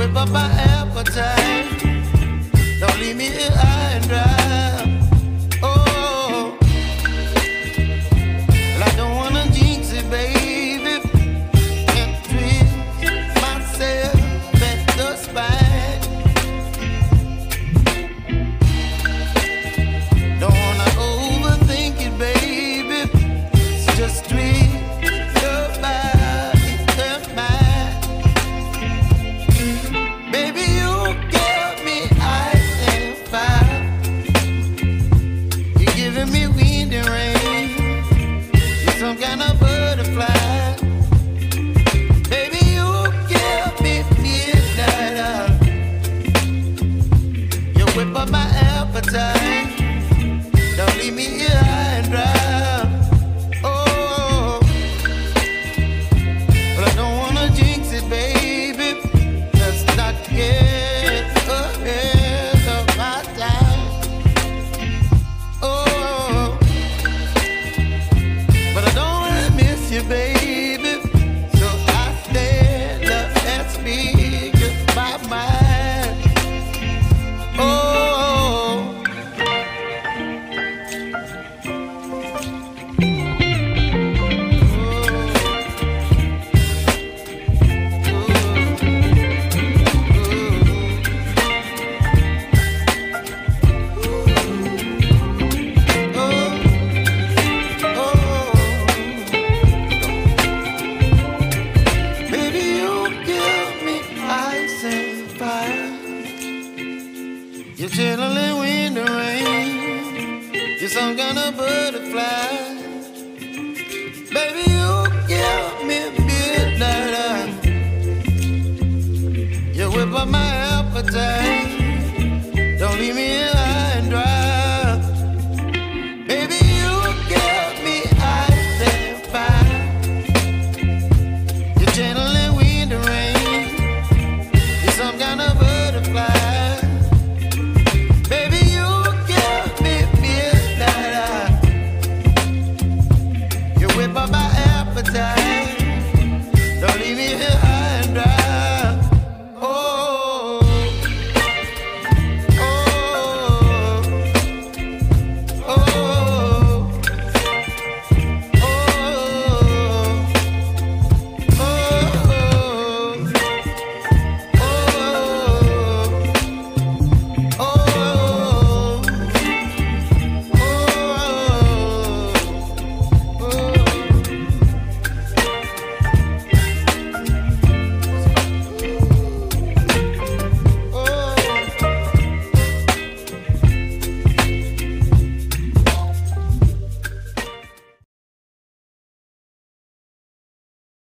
whip up my appetite. Don't leave me here high and dry. Oh, well, I don't wanna jinx it, baby, and twist myself at the spine. Don't wanna overthink it, baby. It's just twist your body and mine. Baby, you give me ice and fire. You're giving me wind and rain. You're some kind of butterfly. Baby, you give me midnight oil. You whip up my appetite. Don't leave me here high and dry. Oh, but I don't wanna jinx it, baby. Let's not get ahead of my time. Oh, but I don't wanna miss you, baby. So I stand up and speak my mind. Oh. Baby, you give me ice and fire. You're chilling wind and rain. You're some kind of butterfly. Baby, you give me midnight oil. You whip up my appetite. Don't leave me